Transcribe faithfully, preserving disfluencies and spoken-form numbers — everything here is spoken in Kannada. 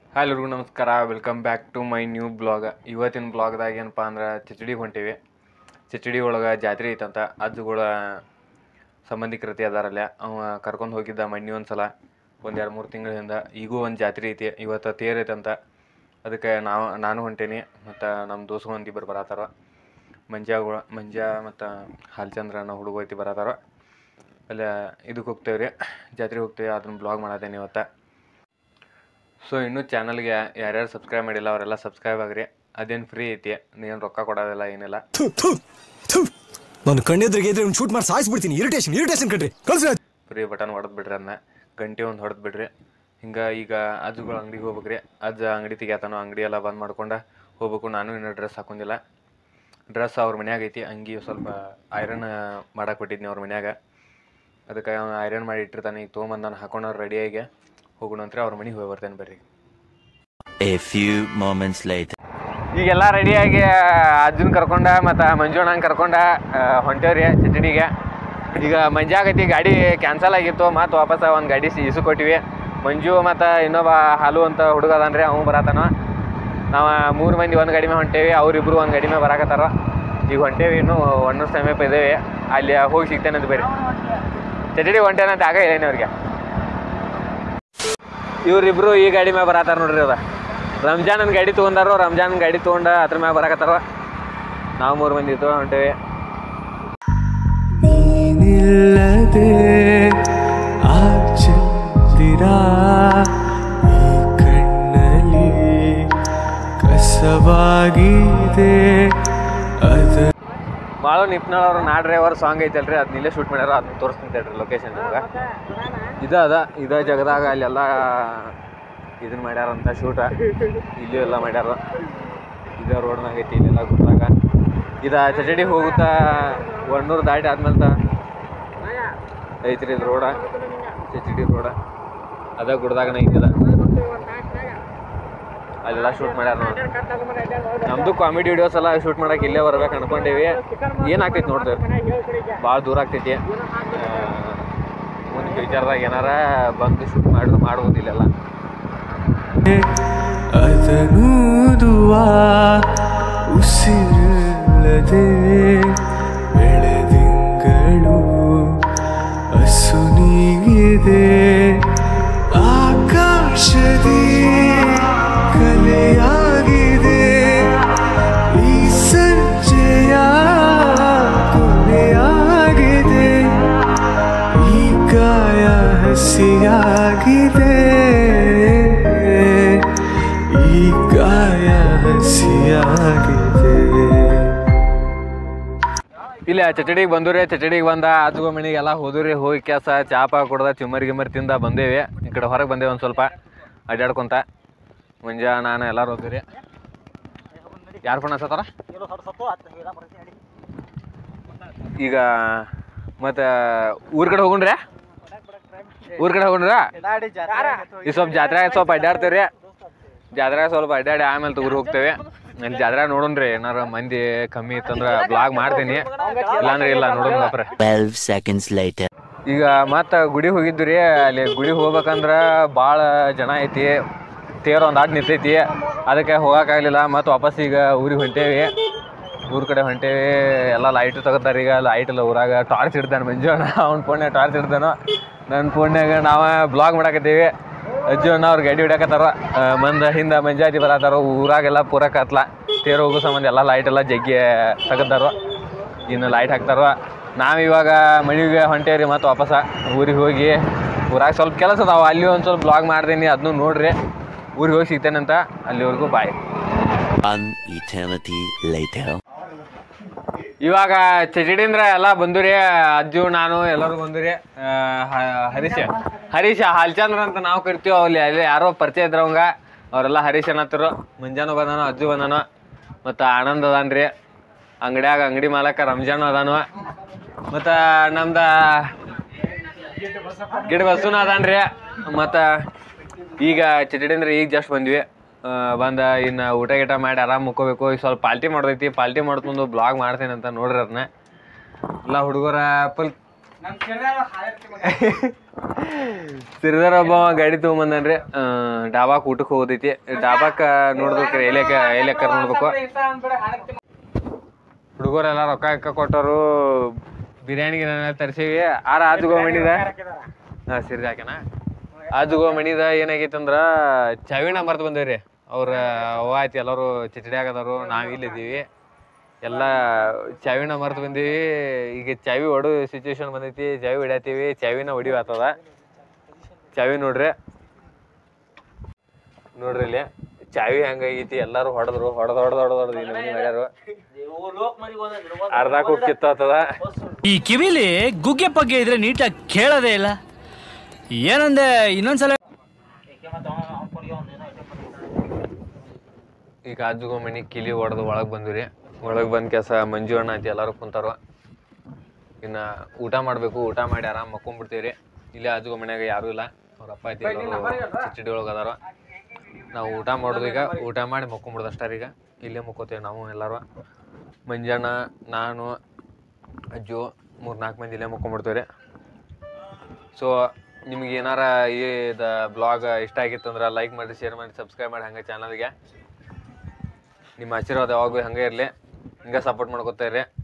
ಹಾಯ್ ಎಲ್ಲರಿಗೂ ನಮಸ್ಕಾರ, welcome back to my new blog. ಇವತ್ತಿನ ಬ್ಲಾಗ್ದಾಗ ಏನಪ್ಪ ಅಂದ್ರೆ ಚಚಡಿಗೆ ಹೊಂಟೀವಿ. ಚಚಡಿ ಒಳಗೆ ಜಾತ್ರೆ ಐತಂತ ಅಜ್ಜುಗಳ ಸಂಬಂಧಿಕರತಿ ಅದಾರಲ್ಲ, ಅವ ಕರ್ಕೊಂಡು ಹೋಗಿದ್ದ ಮಣ್ಣಿ ಒಂದು ಸಲ ಒಂದು ಎರಡು ಮೂರು ತಿಂಗಳಿಂದ. ಈಗೂ ಒಂದು ಜಾತ್ರೆ ಐತಿ, ಇವತ್ತು ತೇರು ಐತಂತ. ಅದಕ್ಕೆ ನಾವು ನಾನು ಹೊಂಟೀನಿ ಮತ್ತು ನಮ್ಮ ದೋಸ್ತು ಒಂದು ಇಬ್ಬರು ಬರತ್ತಾರ. ಮಂಜಾಗಳ ಮಂಜ ಮತ್ತು ಹಾಲ್ಚಂದ್ರ ಅನ್ನೋ ಹುಡುಗ ಐತಿ ಬರತ್ತಾರ. ಅಲ್ಲ ಇದಕ್ಕೆ ಹೋಗ್ತೇವೆ ರೀ, ಜಾತ್ರೆಗೆ ಹೋಗ್ತೇವೆ. ಅದನ್ನ ಬ್ಲಾಗ್ ಮಾಡತ್ತೇನೆ ಇವತ್ತು. ಸೊ ಇನ್ನೂ ಚಾನಲ್ಗೆ ಯಾರ್ಯಾರು ಸಬ್ಸ್ಕ್ರೈಬ್ ಮಾಡಿಲ್ಲ ಅವರೆಲ್ಲ ಸಬ್ಸ್ಕ್ರೈಬ್ ಆಗ್ರಿ. ಅದೇನು ಫ್ರೀ ಐತಿ, ನೀನು ರೊಕ್ಕ ಕೊಡೋದಿಲ್ಲ ಏನಿಲ್ಲ. ನಾನು ಕಣ್ಣೆದ್ರಿಗೆ ಇದ್ರೆ ಶೂಟ್ ಮಾಡಿ ಸಾಯಿಸ್ಬಿಡ್ತೀನಿ. ಇರಿಟೇಷನ್ ಇರಿಟೇಷನ್ ಕಣ್ರಿ, ಫ್ರೀ ಬಟನ್ ಹೊಡೆದು ಬಿಡ್ರಿ, ಅದನ್ನ ಗಂಟೆ ಒಂದು ಹೊಡೆದು ಬಿಡ್ರಿ. ಹಿಂಗೆ ಈಗ ಅಜ್ಜುಗಳ ಅಂಗಡಿಗೆ ಹೋಗ್ಬೇಕ್ರಿ. ಅಜ್ಜ ಅಂಗಡಿ ತೆಗಿತಾನೋ, ಅಂಗಡಿ ಎಲ್ಲ ಬಂದ್ ಮಾಡ್ಕೊಂಡು ಹೋಗ್ಬೇಕು. ನಾನು ಇನ್ನೂ ಡ್ರೆಸ್ ಹಾಕೊಂಡಿಲ್ಲ. ಡ್ರೆಸ್ ಅವ್ರ ಮನ್ಯಾಗ ಐತಿ, ಅಂಗಿ ಸ್ವಲ್ಪ ಐರನ್ ಮಾಡಕ್ಕೆ ಬಿಟ್ಟಿದ್ನಿ ಅವ್ರ ಮನ್ಯಾಗ. ಅದಕ್ಕೆ ಅವ್ನು ಐರನ್ ಮಾಡಿ ಇಟ್ಟಿರ್ತಾನೆ. ಈಗ ತೊಗೊಂಬಂದು ನಾನು ಹಾಕೊಂಡವ್ರು ರೆಡಿಯಾಗಿ ಹೋಗೋಣ ಅಂತ ಅವ್ರ ಮನೆಗೆ ಹೋಗಿ ಬರ್ತೇನೆ ಬರ್ರಿ. A few moments later. ಈಗೆಲ್ಲ ರೆಡಿಯಾಗಿ ಅಜ್ಜನ ಕರ್ಕೊಂಡ ಮತ್ತು ಮಂಜುಣ್ಣಂಗೆ ಕರ್ಕೊಂಡ ಹೊಂಟೇವ್ರಿ ಚಚಡಿಗೆ. ಈಗ ಮಂಜಾಗೈತಿ, ಗಾಡಿ ಕ್ಯಾನ್ಸಲ್ ಆಗಿತ್ತು. ಮತ್ತು ವಾಪಸ್ ಒಂದು ಗಾಡಿ ಇಸು ಕೊಟ್ಟಿವಿ. ಮಂಜು ಮತ್ತು ಇನ್ನೊಬ್ಬ ಹಾಲು ಅಂತ ಹುಡುಗ ಅದಾನ್ರಿ, ಅವ್ನು ಬರತ್ತಾನ. ನಾವು ಮೂರು ಮಂದಿ ಒಂದು ಗಾಡಿ ಮೇಲೆ ಹೊಂಟೇವಿ, ಅವರಿಬ್ಬರು ಒಂದು ಗಾಡಿ ಮೇಲೆ ಬರಾಕತ್ತಾರ. ಈಗ ಹೊಂಟೇವಿ, ಇನ್ನೂ ಒಣ್ಣು ಸಮೀಪ ಇದ್ದೇವೆ. ಅಲ್ಲಿ ಹೋಗಿ ಸಿಗ್ತೇನೆ ಅಂತ ಬರ್ರಿ. ಚಚಡಿ ಹೊಂಟೇನಂತ ಆಗ ಹೇಳೇನಿ ಅವ್ರಿಗೆ. ಇವ್ರಿಬ್ರು ಈ ಗಾಡಿ ಮ್ಯಾಗ ಬರತ್ತಾರ ನೋಡ್ರಿ. ಅದ ರಂಜಾನನ್ ಗಾಡಿ ತೊಗೊಂಡಾರು, ರಂಜಾನ್ ಗಾಡಿ ತೊಗೊಂಡ ಅದ್ರ ಮ್ಯಾಗ ಬರಾಕತ್ತಾರ. ನಾವು ಮೂರು ಮಂದಿ ಇತ್ತು ಹೊಂಟೇವಿ. ನೀನಿಲ್ಲದೆ ಆ ಚಂದಿರ ಈ ಕಣ್ಣಲ್ಲಿ ಕಸವಾಗಿದೆ. ಅದ ಮಾಳು ನಿಪ್ನಾಳ್ ಅವ್ರು ನಾ ಡ್ರೈವರ್ ಸಾಂಗ್ ಐತಲ್ರಿ, ಅದನ್ನ ಇಲ್ಲೇ ಶೂಟ್ ಮಾಡ್ಯಾರ. ಅದನ್ನ ತೋರಿಸ್ತಿಂತೇಳ್ರಿ ಲೊಕೇಶನ್ ನಿಮ್ಗೆ. ಇದ ಅದ ಇದ ಜಗದಾಗ ಅಲ್ಲೆಲ್ಲ ಇದನ್ನ ಮಾಡ್ಯಾರಂತ ಶೂಟ. ಇಲ್ಲೂ ಎಲ್ಲ ಮಾಡ್ಯಾರ. ಇದ ರೋಡ್ನಾಗ ಐತಿ, ಇಲ್ಲೆಲ್ಲ ಗುಡ್ದಾಗ. ಇದ ಚಚಡಿ ಹೋಗುತ್ತಾ ಒಣ್ಣೂರು ದಾಟಿ ಆದ್ಮೇಲೆ ಐತ್ರಿ ಇದು ರೋಡ, ಚಚಡಿ ರೋಡ. ಅದ ಗುಡ್ದಾಗನ ಐತಿದ, ಅಲ್ಲೆಲ್ಲ ಶೂಟ್ ಮಾಡ್ಯಾರ. ನಮ್ದು ಕಾಮಿಡಿ ವಿಡಿಯೋಸ್ ಎಲ್ಲ ಶೂಟ್ ಮಾಡಕ್ಕೆ ಇಲ್ಲೇ ಬರ್ಬೇಕು ಅನ್ಕೊಂಡೇವಿ. ಏನಾಗ್ತೈತಿ ನೋಡ್ತೇವೆ, ಭಾಳ ದೂರ ಆಗ್ತೈತಿ. ಮುಂದೆ ಫ್ಯೂಚರ್ದಾಗ ಏನಾರ ಬಂದು ಶೂಟ್ ಮಾಡಿದ್ರು ಮಾಡ್ಬೋದಿಲ್ಲೆಲ್ಲ. ಅದನೂದುವ ಉಸಿರಲ್ಲದೆ ಬೆಳೆದಿಂಗಳು ಅಸುನೀಗಿದೆ. ಆಕಾಶದಿ ಕಲೆಯಾಗಿದೆ ಈ ಸಂಜೆಯ ಕೊನೆಯಾಗಿದೆ. ಈ ಗಾಯ ಹಸಿಯಾಗಿದೆ, ಈ ಗಾಯ ಹಸಿಯಾಗಿದೆ. ಇಲ್ಲ ಚಚಡಿಗೆ ಬಂದೂರಿ. ಚಚಡಿಗೆ ಬಂದ ಅಜ್ಜುಗ ಮನೆಗೆಲ್ಲ ಹೋದ್ರಿ. ಹೋಗಿ ಕೆಲಸ ಚಾಪ ಕುಡ್ದ ಚುಮ್ಮರಿ ಗಿಮ್ಮರಿ ತಿಂದ ಬಂದೇವಿ. ಈ ಕಡೆ ಹೊರಗೆ ಬಂದೇವಿ ಒಂದು ಸ್ವಲ್ಪ ಅಡ್ಡಾಡ್ಕೊಂತ. ಮುಂಜಾ ನಾನು ಎಲ್ಲರೂ ಹೋದ್ರಿ. ಯಾರು ಫೋನ್ ಹಚ್ಚತ್ತಾರ ಈಗ? ಮತ್ತು ಊರ ಕಡೆ ಹೋಗುಣ್ರಿ, ಊರ ಕಡೆ ಹೋಗುಣ್ರ. ಈ ಸ್ವಲ್ಪ ಜಾತ್ರೆ ಸ್ವಲ್ಪ ಅಡ್ಡಾಡ್ತೇವ್ರಿ. ಜಾತ್ರೆ ಸ್ವಲ್ಪ ಅಡ್ಡಾಡಿ ಆಮೇಲೆ ಊರಿಗೆ ಹೋಗ್ತೇವೆ. ಅಲ್ಲಿ ಜಾತ್ರೆ ನೋಡೋಣ್ರಿ. ಏನಾರ ಮಂದಿ ಕಮ್ಮಿ ಇತ್ತಂದ್ರೆ ಬ್ಲಾಗ್ ಮಾಡ್ತೀನಿ, ಇಲ್ಲಾಂದ್ರೆ ಇಲ್ಲ ನೋಡೋಣ ಬಾಪ್ರೆ. twelve seconds later. ಈಗ ಮತ್ತು ಗುಡಿಗೆ ಹೋಗಿದ್ದು ರೀ. ಅಲ್ಲಿ ಗುಡಿಗೆ ಹೋಗ್ಬೇಕಂದ್ರೆ ಭಾಳ ಜನ ಐತಿ, ತೇರು ಒಂದು ಆಟ ನಿಂತೈತಿ. ಅದಕ್ಕೆ ಹೋಗೋಕ್ಕಾಗಲಿಲ್ಲ. ಮತ್ತು ವಾಪಸ್ ಈಗ ಊರಿಗೆ ಹೊಂಟೇವಿ, ಊರ ಕಡೆ ಹೊಂಟೇವಿ. ಎಲ್ಲ ಲೈಟು ತೆಗಿತಾರೆ ಈಗ. ಲೈಟ್ ಇಲ್ಲ ಊರಾಗ. ಟಾರ್ಚ್ ಇಡ್ತಾನೆ ಮಂಜುಣ್ಣ, ಅವ್ನ ಫೋನ್ಯಾಗ ಟಾರ್ಚ್ ಇಡ್ತಾನೋ. ನನ್ನ ಫೋನ್ಯಾಗ ನಾವು ಬ್ಲಾಗ್ ಮಾಡಕತ್ತೀವಿ. ಅಜ್ಜು ಅಣ್ಣ ಅವ್ರು ಗಾಡಿ ಹೊಡ್ಯಾಕತ್ತಾರ. ಮಂದ ಹಿಂದೆ ಮಂಜಾತಿ ಬರತ್ತಾರ. ಊರಾಗೆಲ್ಲ ಪೂರ ಕತ್ಲ. ತೇರು ಹೋಗೋ ಸಂಬಂಧ ಎಲ್ಲ ಲೈಟ್ ಎಲ್ಲ ಜಗ್ಗಿ ತೆಗದಾರ. ಇನ್ನು ಲೈಟ್ ಹಾಕ್ತಾರ. ನಾವು ಇವಾಗ ಮನೆಗೆ ಹೊಂಟೇವ್ರಿ. ಮತ್ತು ವಾಪಸ ಊರಿಗೆ ಹೋಗಿ ಊರಾಗ ಸ್ವಲ್ಪ ಕೆಲಸ ಅದಾವ, ಅಲ್ಲಿ ಒಂದು ಸ್ವಲ್ಪ ಬ್ಲಾಗ್ ಮಾಡ್ತೀನಿ, ಅದನ್ನು ನೋಡ್ರಿ. ಊರಿಗೆ ಹೋಗಿ ಸಿಗ್ತೇನಂತ. ಅಲ್ಲಿವರೆಗೂ ಬಾಯ್. One eternity later. ಇವಾಗ ಚಚಡಿಂದ್ರ ಎಲ್ಲ ಬಂದುರಿ. ಅಜ್ಜು ನಾನು ಎಲ್ಲರೂ ಬಂದುರಿ. ಹರೀಶ ಹರೀಶ ಹಾಲ್ಚಂದ್ರ ಅಂತ ನಾವು ಕರಿತೀವಿ. ಅಲ್ಲಿ ಅಲ್ಲಿ ಯಾರೋ ಪರಿಚಯ ಇದ್ರವಂಗ, ಅವರೆಲ್ಲ ಹರೀಶ್ ಅನ್ನತ್ತರು. ಮಂಜಾನು ಬಂದಾನು, ಅಜ್ಜು ಬಂದಾನು, ಮತ್ತು ಆನಂದ್ ಅದಾನ್ರಿ. ಅಂಗಡಿಯಾಗ ಅಂಗಡಿ ಮಾಲಕ ರಂಜಾನು ಅದಾನು. ಮತ್ತು ನಮ್ದು ಗಿಡ ಬಸ್ಸುನ ಅದಾನ್ರಿ. ಮತ್ತು ಈಗ ಚಚಡಿಂದ್ರ ಈಗ ಜಸ್ಟ್ ಬಂದ್ವಿ. ಬಂದ ಇನ್ನು ಊಟ ಗೀಟ ಮಾಡಿ ಆರಾಮ್ ಮುಕ್ಕೋಬೇಕು. ಈಗ ಸ್ವಲ್ಪ ಪಾಲ್ಟಿ ಮಾಡ್ದೈತಿ. ಪಾಲ್ಟಿ ಮಾಡ್ಕೊಂಡು ಬ್ಲಾಗ್ ಮಾಡ್ತೇನೆ ಅಂತ ನೋಡ್ರಿ. ಅದನ್ನ ಎಲ್ಲ ಹುಡುಗರ ಫುಲ್ ಸಿರಿದಾರ ಒಬ್ಬ ಗಾಡಿ ತೊಗೊಂಬಂದನ್ರಿ ಡಾಬಾಕ್ ಊಟಕ್ಕೆ ಹೋಗೋದೈತಿ ಡಾಬಾಕ್ ನೋಡ್ಬೇಕ್ರಿ ಎಲೆಕ ಎಲೆಕರ್ ನೋಡ್ಬೇಕು ಹುಡುಗರೆಲ್ಲ ರೊಕ್ಕ ಇಕ್ಕ ಕೊಟ್ಟರು ಬಿರಿಯಾನಿಗೆ ತರಿಸೀವಿ ಆರ ಆಜುಗೋ ಮಣಿದ ಹಾಂ ಸಿರಿದ ಹಾಕ್ಯಾನ ಆಜುಗೋ ಮಣಿದ ಏನಾಗೈತೆ ಅಂದ್ರೆ ಚಾವಿನ ಮರ್ತು ಬಂದೇವ್ರಿ ಅವ್ರ ಅವ್ವ ಆಯ್ತು ಎಲ್ಲರೂ ಚಚಡಿ ಆಗದವರು ನಾವು ಇಲ್ಲಿದ್ದೀವಿ ಎಲ್ಲ ಚಾವಿನ ಮರ್ತು ಬಂದೀವಿ ಈಗ ಚಾವಿ ಹೊಡು ಸಿಚುವೇಶನ್ ಬಂದೈತಿ ಚಾವಿ ಹೊಡ್ಯಾತೀವಿ ಚಾವಿನ ಹೊಡಿವ ಆಗ್ತದ ಚಾವಿ ನೋಡ್ರಿ ನೋಡ್ರಿ ಇಲ್ಲಿ ಚಾವಿ ಹೆಂಗಾಗೈತಿ ಎಲ್ಲಾರು ಹೊಡೆದ್ರು ಹೊಡೆದ್ ಹೊಡೆದ್ ಹೊಡೆದ್ ಹೊಡೆದ್ ಇಲ್ಲಿ ಮನೆ ಮಾಡ್ಯಾರು ಅರ್ಧಾಕ್ ಹೋಗಿ ಕಿತ್ತಾಗ್ತದ ಈ ಕಿವಿಲಿ ಗುಗ್ಗೆ ಪಗ್ಗೆ ಇದ್ರೆ ನೀಟಾಗಿ ಕೇಳೋದೇ ಇಲ್ಲ ಏನಂದೆ ಇನ್ನೊಂದ್ಸಲ ಈಗ ಆಜುಗೋ ಮನಿ ಕಿಲಿ ಹೊಡೆದು ಒಳಗೆ ಬಂದ್ರಿ ಒಳಗೆ ಬಂದ ಕೆಲಸ ಮಂಜು ಅಣ್ಣ ಐತಿ ಎಲ್ಲರೂ ಕುಂತಾರ ಇನ್ನು ಊಟ ಮಾಡಬೇಕು ಊಟ ಮಾಡಿ ಆರಾಮ್ ಮಕ್ಕೊಂಡ್ಬಿಡ್ತೀವಿ ಇಲ್ಲೇ ಆಜುಗೋ ಮನ್ಯಾಗ ಯಾರೂ ಇಲ್ಲ ಅವ್ರ ಅಪ್ಪ ಐತಿ ಎಲ್ಲರೂ ಚಿಚಡಿ ಒಳಗೆ ಅದಾರ ನಾವು ಊಟ ಮಾಡೋದು ಈಗ ಊಟ ಮಾಡಿ ಮಕ್ಕೊಂಬಿಡ್ದು ಅಷ್ಟಾರ ಈಗ ಇಲ್ಲೇ ಮಕ್ಕೋತೀವಿ ನಾವು ಎಲ್ಲರೂ ಮಂಜಣ್ಣ ನಾನು ಅಜ್ಜು ಮೂರು ನಾಲ್ಕು ಮಂದಿ ಇಲ್ಲೇ ಮಕ್ಕೊಂಬಿಡ್ತೀವಿ ರೀ ಸೊ ನಿಮ್ಗೆ ಏನಾರ ಈ ಬ್ಲಾಗ್ ಇಷ್ಟ ಆಗಿತ್ತು ಅಂದ್ರೆ ಲೈಕ್ ಮಾಡಿ ಶೇರ್ ಮಾಡಿ ಸಬ್ಸ್ಕ್ರೈಬ್ ಮಾಡಿ ಹಂಗೆ ಚಾನಲ್ಗೆ ನಿಮ್ಮ ಆಶೀರ್ವಾದ ಯಾವಾಗೂ ಹಂಗೆ ಇರಲಿ ಹಿಂಗೆ ಸಪೋರ್ಟ್ ಮಾಡ್ಕೊತಾ ಇರಿ